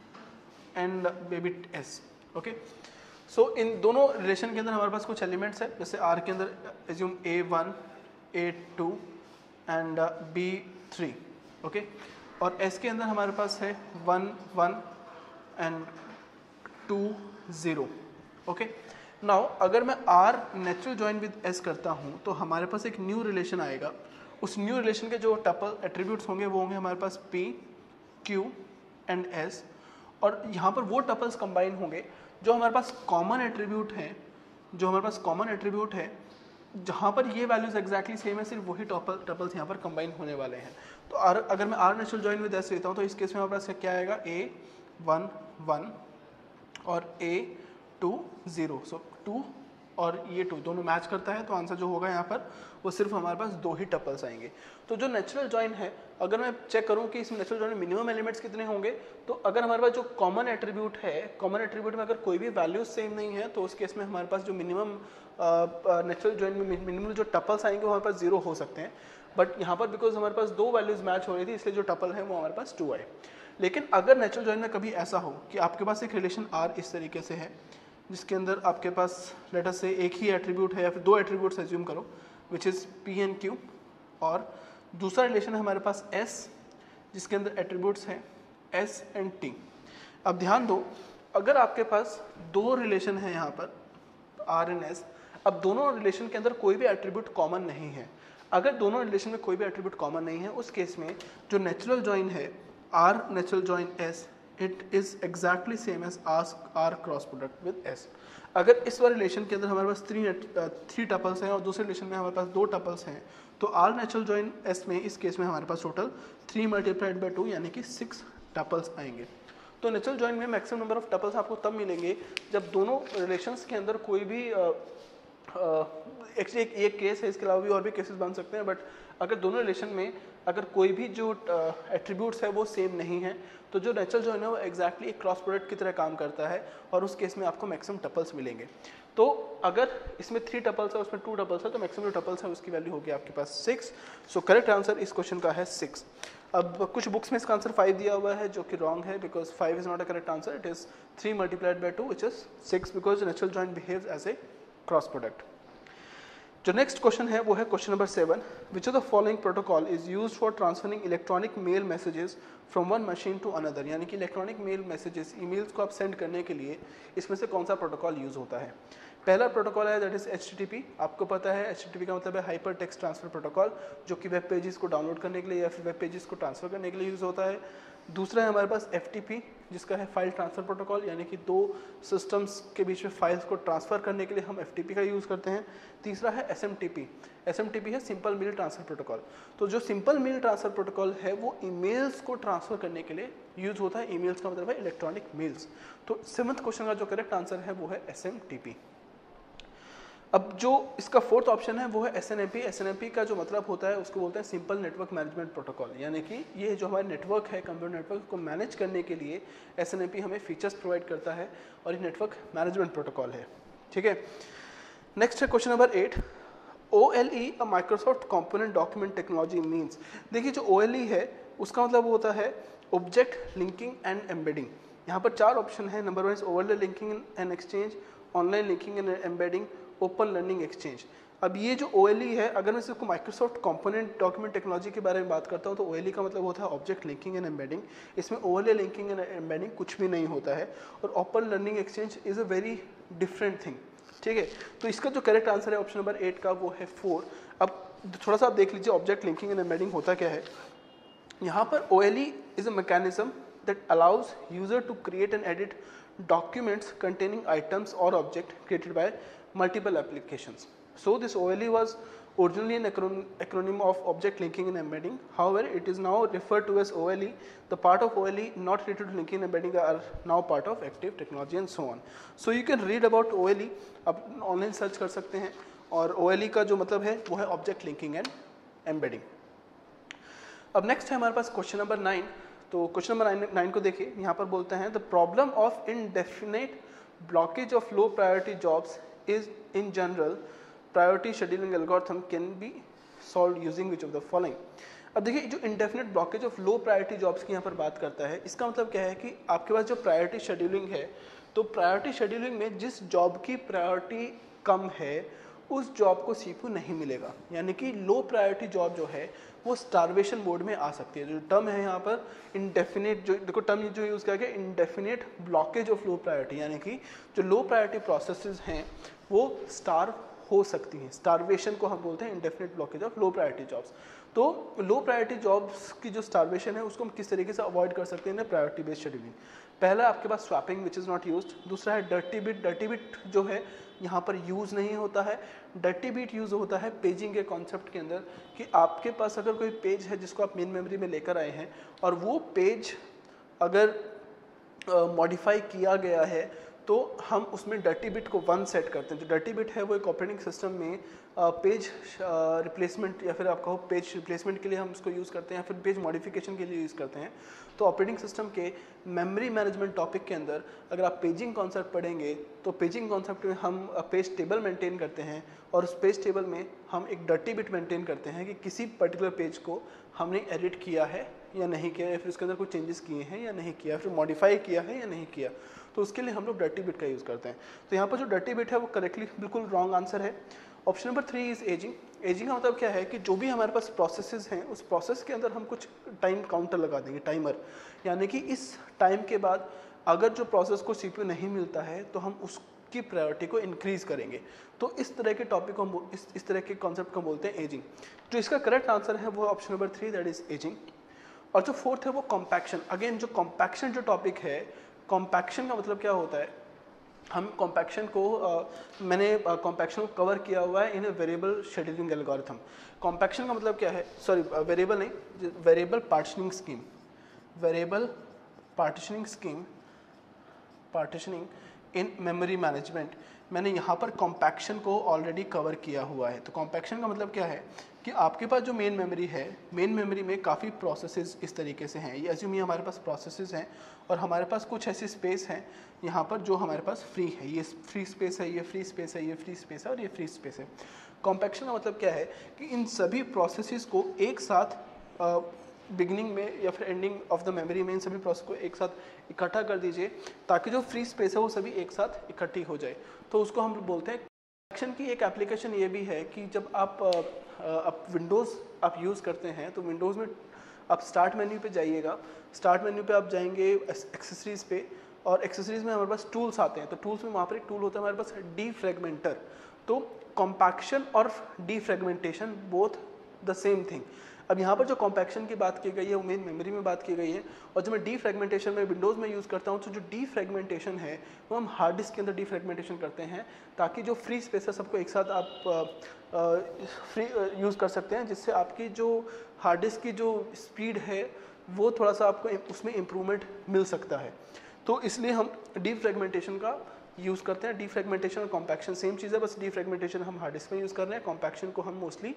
and may be S। Okay, so इन दोनों रिलेशन के अंदर हमारे पास कुछ एलिमेंट्स हैं, जैसे R के अंदर assume A1, A2 and B3, okay, और S के अंदर हमारे पास है 1, 1 एंड 2, 0। ओके, नाउ अगर मैं R natural join with S करता हूँ तो हमारे पास एक न्यू रिलेशन आएगा। उस न्यू रिलेशन के जो टपल एट्रीब्यूट्स होंगे वो होंगे हमारे पास P, Q एंड S, और यहाँ पर वो टपल्स कंबाइन होंगे जो हमारे पास कॉमन एट्रीब्यूट हैं, जो हमारे पास कॉमन एट्रीब्यूट है जहाँ पर ये वैल्यूज एक्जैक्टली सेम है, सिर्फ वही टपल्स यहाँ पर कंबाइन होने वाले हैं। तो अगर मैं R natural join with S लेता हूँ तो इस केस में हमारे पास क्या आएगा, A1, 1 और A2, 0। सो 2 और ये 2 दोनों मैच करता है, तो आंसर जो होगा यहाँ पर वो सिर्फ हमारे पास 2 ही टपल्स आएंगे। तो जो नेचुरल जॉइन है, अगर मैं चेक करूँ कि इस नेचुरल जॉइन में मिनिमम एलिमेंट्स कितने होंगे, तो अगर हमारे पास जो कॉमन एट्रीब्यूट है, कॉमन एट्रीब्यूट में अगर कोई भी वैल्यूज सेम नहीं है तो उस केस में हमारे पास जो मिनिमम नेचुरल जॉइन में मिनिमम जो टपल्स आएंगे वो हमारे पास 0 हो सकते हैं। बट यहाँ पर बिकॉज हमारे पास 2 वैल्यूज मैच हो रही थी इसलिए जो टपल है वो हमारे पास 2 आए। लेकिन अगर नेचुरल जॉइन में कभी ऐसा हो कि आपके पास एक रिलेशन R इस तरीके से है जिसके अंदर आपके पास लेट अस से एक ही एट्रीब्यूट है या फिर 2 एट्रीब्यूट्स एज्यूम करो which is P and Q, और दूसरा रिलेशन है हमारे पास S जिसके अंदर एट्रीब्यूट्स हैं S एंड T। अब ध्यान दो, अगर आपके पास 2 रिलेशन है यहाँ पर R एंड S, अब दोनों रिलेशन के अंदर कोई भी एट्रीब्यूट कॉमन नहीं है। अगर दोनों रिलेशन में कोई भी एट्रीब्यूट कॉमन नहीं है उस केस में जो नेचुरल जॉइन है R natural join S, it is exactly same as R cross product with S। अगर इस वाले रिलेशन के अंदर हमारे पास थ्री टपल्स हैं और दूसरे रिलेशन में हमारे पास 2 टपल्स हैं, तो आर नेचुरल जॉइन एस में इस केस में हमारे पास टोटल 3 मल्टीप्लाइड बाई 2 यानी कि 6 टपल्स आएंगे। तो नेचुरल जॉइन में मैक्सिमम नंबर ऑफ टपल्स आपको तब मिलेंगे जब दोनों रिलेशंस के अंदर कोई भी एक्चुअली एक केस है, इसके अलावा भी और भी केसेस बन सकते हैं, बट अगर दोनों रिलेशन में अगर कोई भी जो एट्रीब्यूट्स है वो सेम नहीं है, तो जो नेचुरल जॉइन है वो एग्जैक्टली एक क्रॉस प्रोडक्ट की तरह काम करता है और उस केस में आपको मैक्सिमम टपल्स मिलेंगे। तो अगर इसमें 3 टपल्स है, उसमें 2 टपल्स है, तो मैक्सिमम जो टपल्स है उसकी वैल्यू होगी आपके पास 6। सो करेक्ट आंसर इस क्वेश्चन का है 6। अब कुछ बुक्स में इसका आंसर 5 दिया हुआ है जो कि रॉन्ग है, because 5 is not a correct answer, it is 3 multiplied by 2 which is 6, because natural join behaves as a cross product. जो नेक्स्ट क्वेश्चन है वो है question number 7, which of the following protocol is used for transferring electronic mail messages from one machine to another, यानी कि electronic mail messages emails को आप send करने के लिए इसमें से कौन सा प्रोटोकॉल यूज होता है। पहला प्रोटोकॉल है दैट इज HTTP। आपको पता है HTTP का मतलब है हाइपर टेक्स्ट ट्रांसफर प्रोटोकॉल, जो कि वेब पेजेस को डाउनलोड करने के लिए या फिर वेब पेजेस को ट्रांसफर करने के लिए यूज होता है। दूसरा है हमारे पास FTP, जिसका है फाइल ट्रांसफर प्रोटोकॉल, यानी कि 2 सिस्टम्स के बीच में फाइल्स को ट्रांसफर करने के लिए हम FTP का यूज़ करते हैं। तीसरा है SMTP है सिंपल मेल ट्रांसफर प्रोटोकॉल। तो जो सिंपल मेल ट्रांसफर प्रोटोकॉल है वो ईमेल्स को ट्रांसफर करने के लिए यूज होता है। ईमेल्स का मतलब है इलेक्ट्रॉनिक मेल्स। तो 7th क्वेश्चन का जो करेक्ट आंसर है वो है SMTP। अब जो इसका 4th ऑप्शन है वो है SNMP। SNMP का जो मतलब होता है उसको बोलते हैं सिंपल नेटवर्क मैनेजमेंट प्रोटोकॉल, यानी कि ये जो हमारा नेटवर्क है, कंप्यूटर नेटवर्क को मैनेज करने के लिए SNMP हमें फीचर्स प्रोवाइड करता है और ये नेटवर्क मैनेजमेंट प्रोटोकॉल है। ठीक है, नेक्स्ट है question number 8, OLE a Microsoft component document technology means. देखिए जो OLE है उसका मतलब होता है ऑब्जेक्ट लिंकिंग एंड एम्बेडिंग। यहाँ पर 4 ऑप्शन है। Number 1 is overlay linking and exchange, online linking and embedding, open learning exchange. अब ये जो OLE है, अगर मैं सिर्फ माइक्रोसॉफ्ट कंपोनेंट डॉक्यूमेंट टेक्नोलॉजी के बारे में बात करता हूँ तो OLE का मतलब होता है ऑब्जेक्ट लिंकिंग एंड एम्बेडिंग। इसमें ओवरले लिंकिंग एंड एम्बेडिंग कुछ भी नहीं होता है और open learning exchange is a very different thing. ठीक है, तो इसका जो करेक्ट आंसर है ऑप्शन नंबर 8 का वो है 4। अब थोड़ा सा आप देख लीजिए ऑब्जेक्ट लिंकिंग एंड एम्बेडिंग होता क्या है। यहाँ पर OLE is a mechanism that allows user to create and edit documents containing items or object created by multiple applications. So this OLE was originally an acronym of object linking and embedding. However, it is now referred to as OLE. The part of OLE not related to linking and embedding are now part of active technology and so on. So you can read about OLE, आप online search कर सकते हैं। और OLE का जो मतलब है वो है ऑब्जेक्ट लिंकिंग एंड एम्बेडिंग। अब नेक्स्ट है हमारे पास क्वेश्चन नंबर 9। तो क्वेश्चन नंबर 9 को देखिए, यहाँ पर बोलते हैं the problem of indefinite blockage of low priority jobs is in general priority scheduling algorithm can be solved using which of the following. अब देखिए जो indefinite blockage of low priority jobs की यहाँ पर बात करता है, इसका मतलब क्या है कि आपके पास जो प्रायोरिटी शेड्यूलिंग है, तो प्रायोरिटी शेड्यूलिंग में जिस जॉब की प्रायोरिटी कम है उस जॉब को CPU नहीं मिलेगा, यानी कि लो प्रायोरिटी जॉब जो है वो स्टारवेशन मोड में आ सकती है। जो टर्म है यहाँ पर इंडेफिनेट, जो देखो टर्म जो यूज़ किया गया indefinite blockage of low priority, यानी कि जो लो प्रायोरिटी प्रोसेसेस हैं वो स्टार्व हो सकती हैं। स्टारवेशन को हम बोलते हैं indefinite blockage of low priority jobs. तो लो प्रायोरिटी जॉब्स की जो स्टारवेशन है उसको हम किस तरीके से अवॉइड कर सकते हैं, प्रायोरिटी बेस्ड शेड्यूलिंग। पहला आपके पास swapping which is not used. दूसरा है डर्टी बिट। डर्टी बिट जो है यहाँ पर यूज़ नहीं होता है। डर्टी बिट यूज़ होता है पेजिंग के कॉन्सेप्ट के अंदर, कि आपके पास अगर कोई पेज है जिसको आप मेन मेमोरी में लेकर आए हैं और वो पेज अगर मॉडिफाई किया गया है तो हम उसमें डर्टी बिट को 1 सेट करते हैं। जो डर्टी बिट है वो एक ऑपरेटिंग सिस्टम में पेज रिप्लेसमेंट या फिर आप कहो पेज रिप्लेसमेंट के लिए हम उसको यूज़ करते हैं, या फिर पेज मॉडिफिकेशन के लिए यूज़ करते हैं। तो ऑपरेटिंग सिस्टम के मेमोरी मैनेजमेंट टॉपिक के अंदर अगर आप पेजिंग कॉन्सेप्ट पढ़ेंगे तो पेजिंग कॉन्सेप्ट में हम पेज टेबल मेंटेन करते हैं और उस पेज टेबल में हम एक डर्टी बिट मेंटेन करते हैं कि किसी पर्टिकुलर पेज को हमने एडिट किया है या नहीं किया, या फिर उसके अंदर कुछ चेंजेस किए हैं या नहीं किया, फिर मॉडिफाई किया है या नहीं किया। तो उसके लिए हम लोग डर्टी बिट का यूज़ करते हैं। तो यहाँ पर जो डर्टी बिट है वो करेक्टली बिल्कुल रॉन्ग आंसर है। Option number 3 is aging. Aging का मतलब क्या है कि जो भी हमारे पास प्रोसेसेस हैं उस प्रोसेस के अंदर हम कुछ टाइम काउंटर लगा देंगे, टाइमर, यानी कि इस टाइम के बाद अगर जो प्रोसेस को CPU नहीं मिलता है तो हम उसकी प्रायोरिटी को इंक्रीज करेंगे। तो इस तरह के टॉपिक को हम इस तरह के कॉन्सेप्ट को बोलते हैं एजिंग। जो इसका करेक्ट आंसर है वो option number 3 that is aging. और जो 4th है वो कॉम्पैक्शन। अगेन जो कॉम्पैक्शन जो टॉपिक है, कॉम्पैक्शन का मतलब क्या होता है हम कॉम्पैक्शन को मैंने कॉम्पैक्शन को कवर किया हुआ है in a variable scheduling algorithm. Compaction का मतलब क्या है, सॉरी वेरिएबल नहीं, variable partitioning scheme, variable partitioning scheme, partitioning in memory management. मैंने यहाँ पर कॉम्पैक्शन को ऑलरेडी कवर किया हुआ है। तो कॉम्पैक्शन का मतलब क्या है कि आपके पास जो मेन मेमोरी है, मेन मेमोरी में काफ़ी प्रोसेसेस इस तरीके से हैं, ये एज्यूम ये हमारे पास प्रोसेसेस हैं और हमारे पास कुछ ऐसी स्पेस है यहाँ पर जो हमारे पास फ्री है, ये फ्री स्पेस है, ये फ्री स्पेस है, ये फ्री स्पेस है और ये फ्री स्पेस है। कॉम्पैक्शन का मतलब क्या है कि इन सभी प्रोसेसेस को एक साथ बिगिनिंग में या फिर एंडिंग ऑफ द मेमोरी में इन सभी प्रोसेस को एक साथ इकट्ठा कर दीजिए ताकि जो फ्री स्पेस है वो सभी एक साथ इकट्ठी हो जाए, तो उसको हम बोलते हैं। कॉम्पैक्शन की एक एप्लीकेशन ये भी है कि जब आप विंडोज़ आप यूज़ करते हैं तो विंडोज़ में आप स्टार्ट मेन्यू पे जाइएगा, स्टार्ट मेन्यू पे आप जाएंगे एक्सेसरीज़ पे, और एक्सेसरीज़ में हमारे पास टूल्स आते हैं, तो टूल्स में वहाँ पर एक टूल होता है हमारे पास डीफ्रेगमेंटर। तो कॉम्पैक्शन और defragmentation both the same thing. अब यहाँ पर जो कॉम्पैक्शन की बात की गई है वो मेन मेमोरी में बात की गई है, और जब मैं डीफ्रेगमेंटेशन में विंडोज़ में यूज़ करता हूँ तो जो डीफ्रेगमेंटेशन है वो हम हार्ड डिस्क के अंदर डीफ्रेगमेंटेशन करते हैं ताकि जो फ्री स्पेस है सबको एक साथ आप फ्री यूज़ कर सकते हैं, जिससे आपकी जो हार्ड डिस्क की जो स्पीड है वो थोड़ा सा आपको उसमें इम्प्रूवमेंट मिल सकता है। तो इसलिए हम डीफ्रेगमेंटेशन का यूज़ करते हैं। डीफ्रेगमेंटेशन और कॉम्पैक्शन सेम चीज़ है, बस डीफ्रेगमेंटेशन हम हार्ड डिस्क में यूज़ कर रहे हैं, कॉम्पैक्शन को हम मोस्टली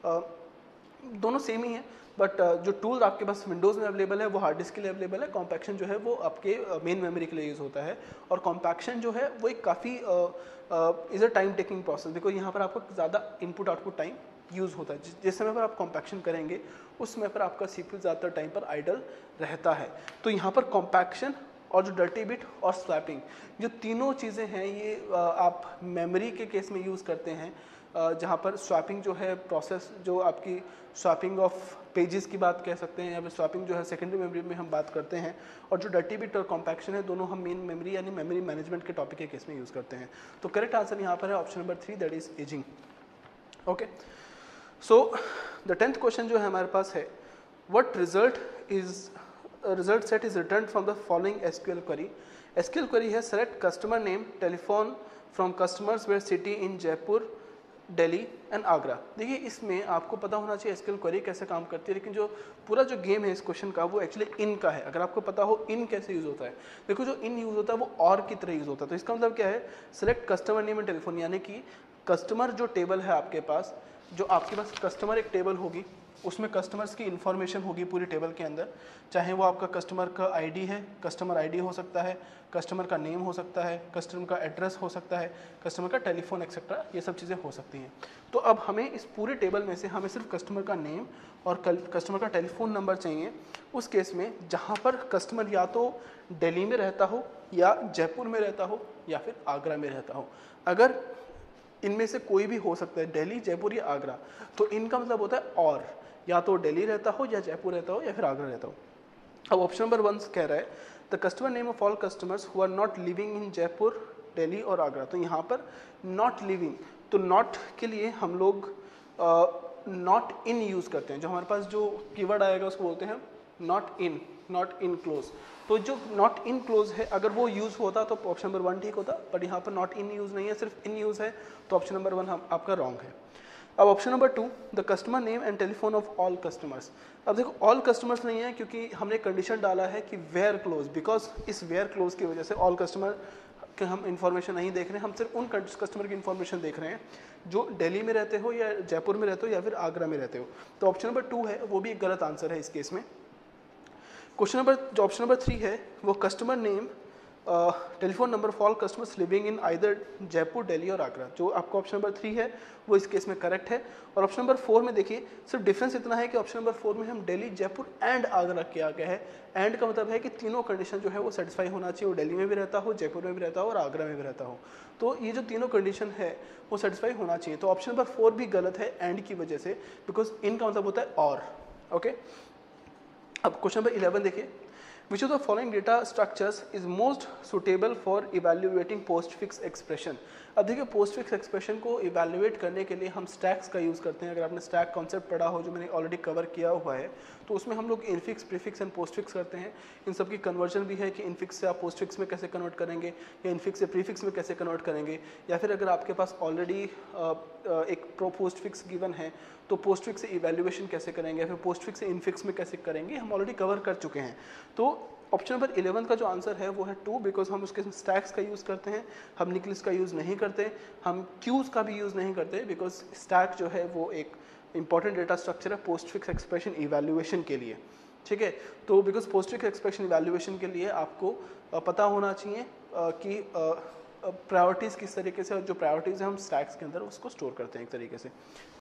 दोनों सेम ही है, बट जो टूल आपके पास विंडोज़ में अवेलेबल है वो हार्ड डिस्क के लिए अवेलेबल है। कॉम्पैक्शन जो है वो आपके मेन मेमोरी के लिए यूज़ होता है, और कॉम्पैक्शन जो है वो एक काफ़ी is a time taking process, because यहाँ पर आपका ज़्यादा इनपुट आउटपुट टाइम यूज़ होता है। जिस समय पर आप कॉम्पैक्शन करेंगे उस समय पर आपका CPU ज़्यादातर टाइम पर आइडल रहता है। तो यहाँ पर कॉम्पैक्शन और जो डर्टी बिट और स्वैपिंग, जो तीनों चीज़ें हैं ये आप मेमोरी के केस में यूज़ करते हैं, जहाँ पर स्वैपिंग जो है प्रोसेस, जो आपकी स्वैपिंग ऑफ पेजेस की बात कह सकते हैं, या फिर स्वैपिंग जो है सेकेंडरी मेमोरी में हम बात करते हैं, और जो डर्टी बिट और कॉम्पैक्शन है दोनों हम मेन मेमोरी यानी मेमोरी मैनेजमेंट के टॉपिक के केस में यूज़ करते हैं। तो करेक्ट आंसर यहाँ पर है option number 3, that is aging. Okay, so the 10th question जो है हमारे पास है, what result set is return from the following SQL query. SQL query है select customer name telephone from customers where city in Jaipur, Delhi and Agra. देखिए इसमें आपको पता होना चाहिए एसक्यूएल क्वेरी कैसे काम करती है, लेकिन जो पूरा जो गेम है इस क्वेश्चन का वो एक्चुअली इन का है। अगर आपको पता हो इन कैसे यूज़ होता है, देखो जो इन यूज़ होता है वो और की तरह यूज़ होता है। तो इसका मतलब क्या है, select customer name and telephone, यानी कि कस्टमर जो टेबल है आपके पास, जो आपके पास कस्टमर एक टेबल होगी उसमें कस्टमर्स की इन्फॉर्मेशन होगी पूरी टेबल के अंदर, चाहे वो आपका कस्टमर का आईडी है, कस्टमर आईडी हो सकता है, कस्टमर का नेम हो सकता है, कस्टमर का एड्रेस हो सकता है, कस्टमर का टेलीफोन एक्सेट्रा, ये सब चीज़ें हो सकती हैं। तो अब हमें इस पूरे टेबल में से हमें सिर्फ कस्टमर का नेम और कस्टमर का टेलीफोन नंबर चाहिए। उस केस में जहाँ पर कस्टमर या तो दिल्ली में रहता हो या जयपुर में रहता हो या फिर आगरा में रहता हो, अगर इनमें से कोई भी हो सकता है, दिल्ली, जयपुर या आगरा, तो इनका मतलब होता है और, या तो दिल्ली रहता हो या जयपुर रहता हो या फिर आगरा रहता हो। अब ऑप्शन नंबर 1 कह रहा है the customer name of all customers who are not living in Jaipur, Delhi और आगरा। तो यहाँ पर नॉट लिविंग, तो नॉट के लिए हम लोग नॉट इन यूज़ करते हैं। जो हमारे पास जो कीवर्ड आएगा उसको बोलते हैं नॉट इन क्लोज। तो जो नॉट इन क्लोज है अगर वो यूज़ होता तो ऑप्शन नंबर 1 ठीक होता, बट यहाँ पर नॉट इन यूज़ नहीं है, सिर्फ इन यूज़ है, तो ऑप्शन नंबर 1 आपका रॉन्ग है। अब option number 2 the customer name and telephone of all customers. अब देखो ऑल कस्टमर्स नहीं है क्योंकि हमने कंडीशन डाला है कि वेयर क्लोज, बिकॉज इस वेयर क्लोज की वजह से ऑल कस्टमर के हम इन्फॉर्मेशन नहीं देख रहे हैं, हम सिर्फ उन कस्टमर की इन्फॉर्मेशन देख रहे हैं जो दिल्ली में रहते हो या जयपुर में रहते हो या फिर आगरा में रहते हो। तो ऑप्शन नंबर 2 है वो भी एक गलत आंसर है इस केस में। जो ऑप्शन नंबर 3 है वो customer name telephone number for all customers living in either Jaipur, Delhi और आगरा, जो आपका ऑप्शन नंबर 3 है वो इस केस में करेक्ट है। और ऑप्शन नंबर 4 में देखिए सिर्फ डिफरेंस इतना है कि ऑप्शन नंबर 4 में हम दिल्ली, जयपुर एंड आगरा किया गया है। एंड का मतलब है कि तीनों कंडीशन जो है वो सेटिस्फाई होना चाहिए, वो दिल्ली में भी रहता हो, जयपुर में भी रहता हो और आगरा में भी रहता हो। तो ये जो तीनों कंडीशन है वो सेटिस्फाई होना चाहिए। तो ऑप्शन नंबर 4 भी गलत है एंड की वजह से, बिकॉज इन का मतलब होता है और। ओके, अब क्वेश्चन नंबर 11 देखिए, Which of the following data structures is most suitable for evaluating postfix expression? अब देखिए postfix expression को evaluate करने के लिए हम stacks का यूज़ करते हैं। अगर आपने stack concept पढ़ा हो जो मैंने ऑलरेडी कवर किया हुआ है, तो उसमें हम लोग इनफिक्स, प्रीफिक्स एंड पोस्टफिक्स करते हैं। इन सब की कन्वर्जन भी है कि इनफिक्स से आप पोस्टफिक्स में कैसे कन्वर्ट करेंगे, या इनफिक्स से प्रीफिक्स में कैसे कन्वर्ट करेंगे, या फिर अगर आपके पास ऑलरेडी एक पोस्टफिक्स गिवन है तो पोस्टफिक्स से इवैल्यूएशन कैसे करेंगे, या फिर पोस्टफिक्स से इनफिक्स में कैसे करेंगे, हम ऑलरेडी कवर कर चुके हैं। तो ऑप्शन नंबर 11 का जो आंसर है वो है 2, बिकॉज हम उसके स्टैक्स का यूज़ करते हैं, हम निकलिस्ट का यूज़ नहीं करते, हम क्यूज़ का भी यूज़ नहीं करते, बिकॉज स्टैक जो है वो एक इंपॉर्टेंट डेटा स्ट्रक्चर है पोस्टफिक्स एक्सप्रेशन इवैल्यूएशन के लिए, ठीक है। तो बिकॉज पोस्टफिक्स एक्सप्रेशन इवैल्यूएशन के लिए आपको पता होना चाहिए कि प्रायोरिटीज़ किस तरीके से, और जो प्रायोरिटीज़ है हम स्टैक्स के अंदर उसको स्टोर करते हैं एक तरीके से।